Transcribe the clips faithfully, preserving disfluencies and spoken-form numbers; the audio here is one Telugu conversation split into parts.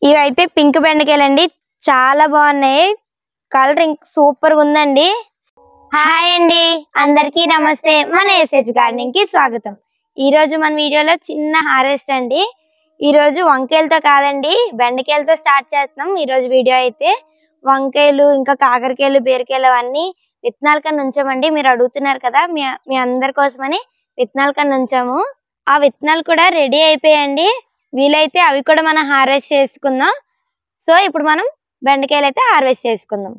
ఇవైతే పింక్ బెండకాయలండి, చాలా బాగున్నాయి. కలర్ సూపర్ గా ఉందండి. హాయ్ అండి, అందరికీ నమస్తే. మన ఎస్హెచ్ గార్డెనింగ్ కి స్వాగతం. ఈ రోజు మన వీడియోలో చిన్న హార్వెస్ట్ అండి. ఈ రోజు వంకాయలతో కాదండి, బెండకాయలతో స్టార్ట్ చేస్తున్నాం. ఈ రోజు వీడియో అయితే వంకాయలు, ఇంకా కాకరకాయలు, బీరకాయలు అన్ని విత్తనాల కన్నా ఉంచామండి. మీరు అడుగుతున్నారు కదా, మీ మీ అందరి కోసమని విత్తనాల కన్నా ఉంచాము. ఆ విత్తనాలు కూడా రెడీ అయిపోయాయండి. వీలైతే అవి కూడా మనం హార్వెస్ట్ చేసుకుందాం. సో ఇప్పుడు మనం బెండకాయలు అయితే హార్వెస్ట్ చేసుకుందాం.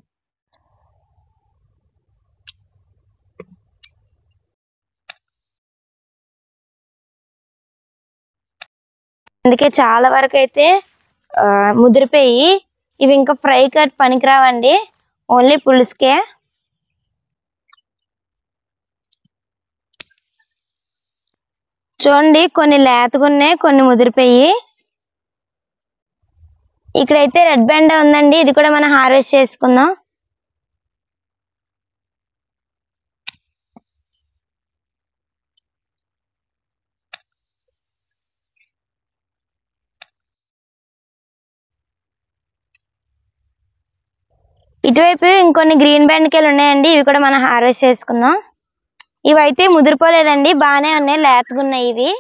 అందుకే చాలా వరకు అయితే ముదిరిపోయి ఇవి ఇంకా ఫ్రై కట్ పనికిరావండి, ఓన్లీ పులుసుకే. చూడండి, కొన్ని లేతగా ఉన్నాయి, కొన్ని ముదిరిపోయి. ఇక్కడైతే రెడ్ బెండ ఉందండి, ఇది కూడా మనం హార్వెస్ట్ చేసుకుందాం. ఇటువైపు ఇంకొన్ని గ్రీన్ బెండకాయలు ఉన్నాయండి, ఇవి కూడా మనం హార్వెస్ట్ చేసుకుందాం. ఇవైతే ముదిరిపోలేదండి, బాగానే ఉన్నాయి, లేతగా ఉన్నాయి ఇవి.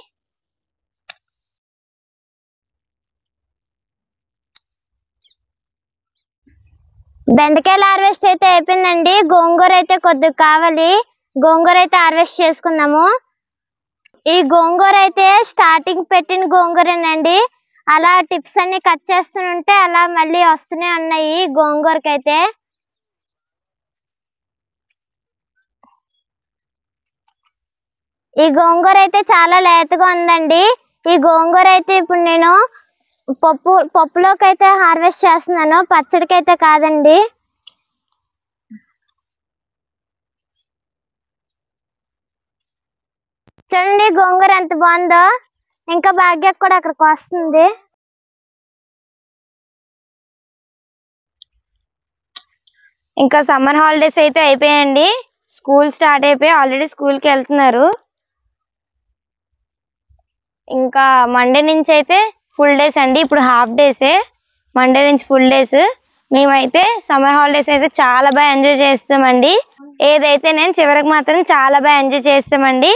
బెండకాయలు హార్వెస్ట్ అయితే అయిపోయిందండి. గోంగూర అయితే కొద్దిగా కావాలి, గోంగూర అయితే హార్వెస్ట్ చేసుకున్నాము. ఈ గోంగూర అయితే స్టార్టింగ్ పెట్టిన గోంగూరేనండి. అలా టిప్స్ అన్ని కట్ చేస్తుంటే అలా మళ్ళీ వస్తూనే ఉన్నాయి గోంగూరకైతే. ఈ గోంగూర అయితే చాలా లేతగా ఉందండి. ఈ గోంగూర అయితే ఇప్పుడు నేను పప్పు పప్పులోకి అయితే హార్వెస్ట్ చేస్తున్నాను, పచ్చడికి అయితే కాదండి. చూడండి గోంగూర ఎంత బాగుందో. ఇంకా భాగ్య కూడా అక్కడికి వస్తుంది. ఇంకా సమ్మర్ హాలిడేస్ అయితే అయిపోయాయండి, స్కూల్ స్టార్ట్ అయిపోయి ఆల్రెడీ స్కూల్కి వెళ్తున్నారు. ఇంకా మండే నుంచి అయితే ఫుల్ డేస్ అండి, ఇప్పుడు హాఫ్ డేసే, మండే నుంచి ఫుల్ డేస్. మేమైతే సమ్మర్ హాలిడేస్ అయితే చాలా బాగా ఎంజాయ్ చేస్తామండి. ఏదైతే నేను చివరికి మాత్రం చాలా బాగా ఎంజాయ్ చేస్తామండి.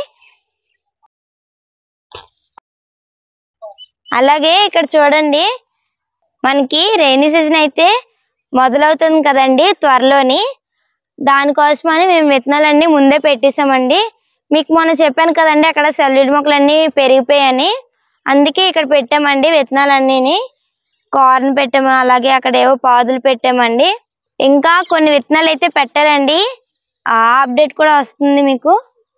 అలాగే ఇక్కడ చూడండి, మనకి రైనీ సీజన్ అయితే మొదలవుతుంది కదండి త్వరలోని. దానికోసమని మేము విత్తనాలన్నీ ముందే పెట్టేసామండి. మీకు మొన్న చెప్పాను కదండి, అక్కడ సెల్లుడి మొక్కలన్నీ పెరిగిపోయాయని, అందుకే ఇక్కడ పెట్టామండి విత్తనాలన్నీని. కార్న్ పెట్టాము, అలాగే అక్కడ ఏవో పాదులు పెట్టామండి. ఇంకా కొన్ని విత్తనాలు అయితే పెట్టాలండి, ఆ అప్డేట్ కూడా వస్తుంది మీకు.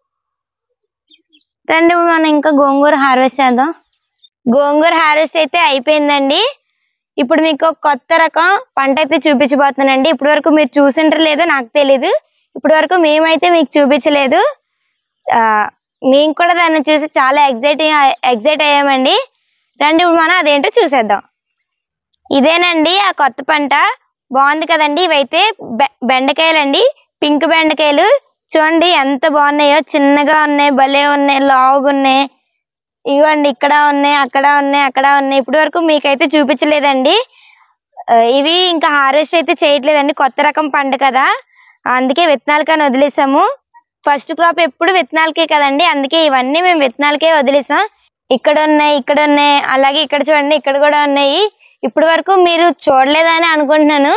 రండి మనం ఇంకా గోంగూర హార్వెస్ట్ చేద్దాం. గోంగూర హార్వెస్ట్ అయితే అయిపోయిందండి. ఇప్పుడు మీకు కొత్త రకం పంట అయితే చూపించబోతున్నానండి. ఇప్పటి వరకు మీరు చూసింటారో లేదో నాకు తెలీదు, ఇప్పటి వరకు మేమైతే మీకు చూపించలేదు. ఆ మేము కూడా దాన్ని చూసి చాలా ఎగ్జైట్ ఎగ్జైట్ అయ్యామండి. రండి ఇప్పుడు మనం అదేంటో చూసేద్దాం. ఇదేనండి ఆ కొత్త పంట, బాగుంది కదండి. ఇవైతే బెండకాయలండి, పింక్ బెండకాయలు. చూడండి ఎంత బాగున్నాయో, చిన్నగా ఉన్నాయి, భలే ఉన్నాయి, లావుగా ఉన్నాయి. ఇవ్వండి ఇక్కడ ఉన్నాయి, అక్కడ ఉన్నాయి, అక్కడ ఉన్నాయి. ఇప్పటి వరకు మీకైతే చూపించలేదండి. ఇవి ఇంకా హార్వెస్ట్ అయితే చేయట్లేదండి, కొత్త రకం పంట కదా, అందుకే విత్తనాలు కానీ వదిలేసాము. ఫస్ట్ క్రాప్ ఎప్పుడు విత్తనాలకే కదండి, అందుకే ఇవన్నీ మేము విత్తనాలకే వదిలేసాం. ఇక్కడ ఉన్నాయి, ఇక్కడ ఉన్నాయి, అలాగే ఇక్కడ చూడండి, ఇక్కడ కూడా ఉన్నాయి. ఇప్పటి వరకు మీరు చూడలేదని అనుకుంటున్నాను.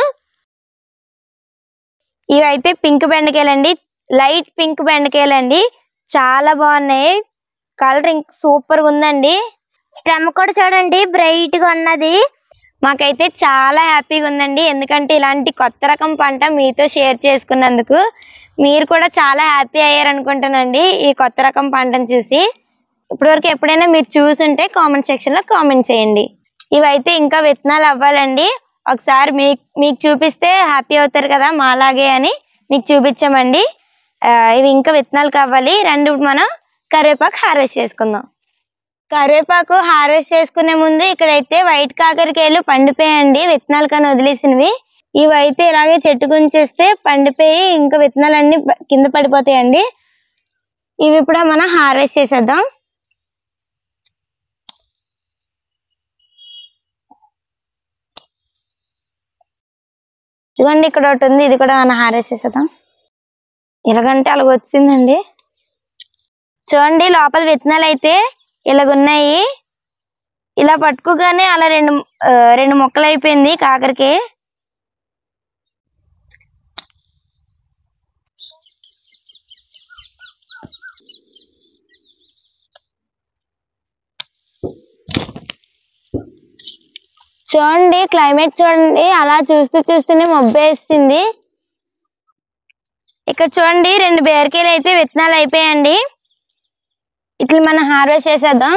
ఇవైతే పింక్ బెండకాయలండి, లైట్ పింక్ బెండకాయలండి, చాలా బాగున్నాయి. కలర్ సూపర్ గా ఉందండి. స్టెమ్ కూడా చూడండి బ్రైట్ గా ఉన్నది. మాకైతే చాలా హ్యాపీగా ఉందండి, ఎందుకంటే ఇలాంటి కొత్త రకం పంట మీతో షేర్ చేసుకున్నందుకు. మీరు కూడా చాలా హ్యాపీ అయ్యారు అనుకుంటానండి ఈ కొత్త రకం పంటను చూసి. ఇప్పటివరకు ఎప్పుడైనా మీరు చూసుంటే కామెంట్ సెక్షన్ లో కామెంట్ చేయండి. ఇవైతే ఇంకా విత్తనాలు అవ్వాలండి, ఒకసారి మీకు మీకు చూపిస్తే హ్యాపీ అవుతారు కదా మాలాగే అని మీకు చూపించామండి. ఇవి ఇంకా విత్తనాలు కావాలి. రెండు మనం కరివేపాకు హార్వెస్ట్ చేసుకుందాం. కరివేపాకు హార్వెస్ట్ చేసుకునే ముందు ఇక్కడైతే వైట్ కాకరకాయలు పండిపోయాయండి, విత్తనాలు కానీ వదిలేసినవి. ఇవైతే ఇలాగే చెట్టు గుంచేస్తే పండిపోయి ఇంకా విత్తనాలన్నీ కింద పడిపోతాయండి. ఇవి ఇప్పుడు మనం హార్వెస్ట్ చేసేద్దాం. ఇదిగోండి ఇక్కడ ఒకటి ఉంది, ఇది కూడా మనం హారేసేద్దాం. ఇలాగంటే అలాగ వచ్చిందండి. చూడండి లోపల విత్తనాలు అయితే ఇలాగున్నాయి. ఇలా పట్టుకోగానే అలా రెండు రెండు మొక్కలు అయిపోయింది కాకరకి. చూడండి క్లైమేట్ చూడండి, అలా చూస్తూ చూస్తూనే మబ్బేసింది. ఇక్కడ చూడండి రెండు బీరకాయలు అయితే విత్తనాలు అయిపోయాయండి. ఇట్లా మనం హార్వెస్ట్ చేసేద్దాం.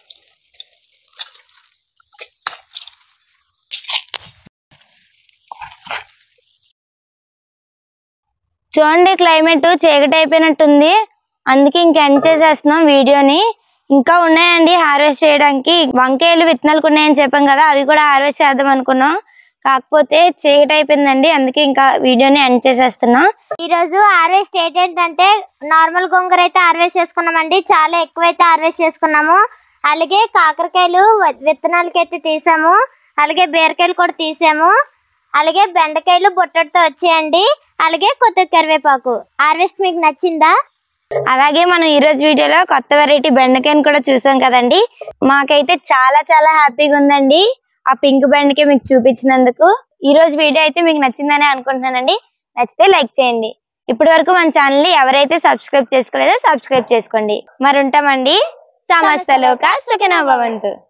చూడండి క్లైమేట్ చీకటి అయిపోయినట్టుంది, అందుకే ఇంక ఎండ్ చేసేస్తున్నాం వీడియోని. ఇంకా ఉన్నాయండి హార్వెస్ట్ చేయడానికి. వంకాయలు విత్తనాలు ఉన్నాయని చెప్పాం కదా, అవి కూడా హార్వెస్ట్ చేద్దాం అనుకున్నాం. కాకపోతే చీకటి అయిపోయిందండి, అందుకే ఇంకా వీడియోని ఎండ్ చేసేస్తున్నా. ఈ రోజు హార్వెస్ట్ ఏంటంటే నార్మల్ గోంగూర అయితే హార్వెస్ట్ చేసుకున్నామండి. చాలా ఎక్కువైతే హార్వెస్ట్ చేసుకున్నాము. అలాగే కాకరకాయలు విత్తనాలకి అయితే తీసాము. అలాగే బీరకాయలు కూడా తీసాము. అలాగే బెండకాయలు బుట్టడితో వచ్చాయండి. అలాగే కొత్త కరివేపాకు. హార్వెస్ట్ మీకు నచ్చిందా? అలాగే మనం ఈ రోజు వీడియోలో కొత్త వెరైటీ బెండకాయని కూడా చూసాం కదండి. మాకైతే చాలా చాలా హ్యాపీగా ఉందండి ఆ పింక్ బెండకాయ మీకు చూపించినందుకు. ఈ రోజు వీడియో అయితే మీకు నచ్చిందని అనుకుంటున్నానండి. నచ్చితే లైక్ చేయండి. ఇప్పటి వరకు మన ఛానల్ ని ఎవరైతే సబ్స్క్రైబ్ చేసుకోలేదో సబ్స్క్రైబ్ చేసుకోండి. మరి ఉంటామండి. సమస్త లోక సుఖినో భవంతు.